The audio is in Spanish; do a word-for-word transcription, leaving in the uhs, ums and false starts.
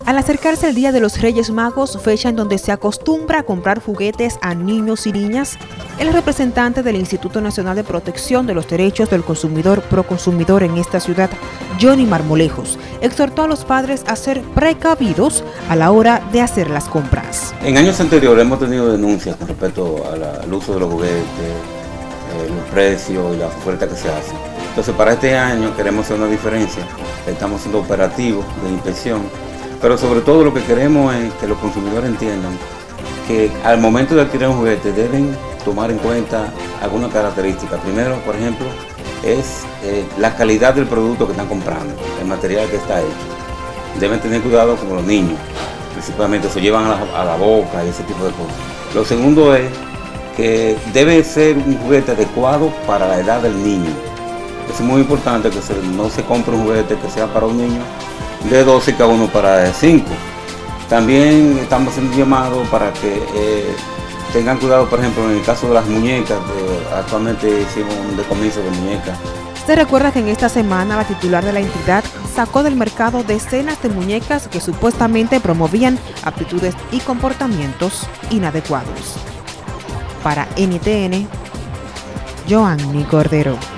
Al acercarse el Día de los Reyes Magos, fecha en donde se acostumbra a comprar juguetes a niños y niñas, el representante del Instituto Nacional de Protección de los Derechos del Consumidor Proconsumidor en esta ciudad, Johnny Marmolejos, exhortó a los padres a ser precavidos a la hora de hacer las compras. En años anteriores hemos tenido denuncias con respecto a la- al uso de los juguetes, eh, los precios y las ofertas que se hacen. Entonces, para este año queremos hacer una diferencia. Estamos haciendo operativos de inspección, pero sobre todo lo que queremos es que los consumidores entiendan que al momento de adquirir un juguete deben tomar en cuenta algunas características. Primero, por ejemplo, es eh, la calidad del producto que están comprando, el material que está hecho. Deben tener cuidado con los niños, principalmente se llevan a la, a la boca y ese tipo de cosas. Lo segundo es que debe ser un juguete adecuado para la edad del niño. Es muy importante que se, no se compre un juguete que sea para un niño de doce y cada uno para cinco. También estamos haciendo un llamado para que eh, tengan cuidado, por ejemplo, en el caso de las muñecas. De, actualmente hicimos un decomiso de muñecas. Se recuerda que en esta semana la titular de la entidad sacó del mercado decenas de muñecas que supuestamente promovían actitudes y comportamientos inadecuados. Para N T N, Joanny Cordero.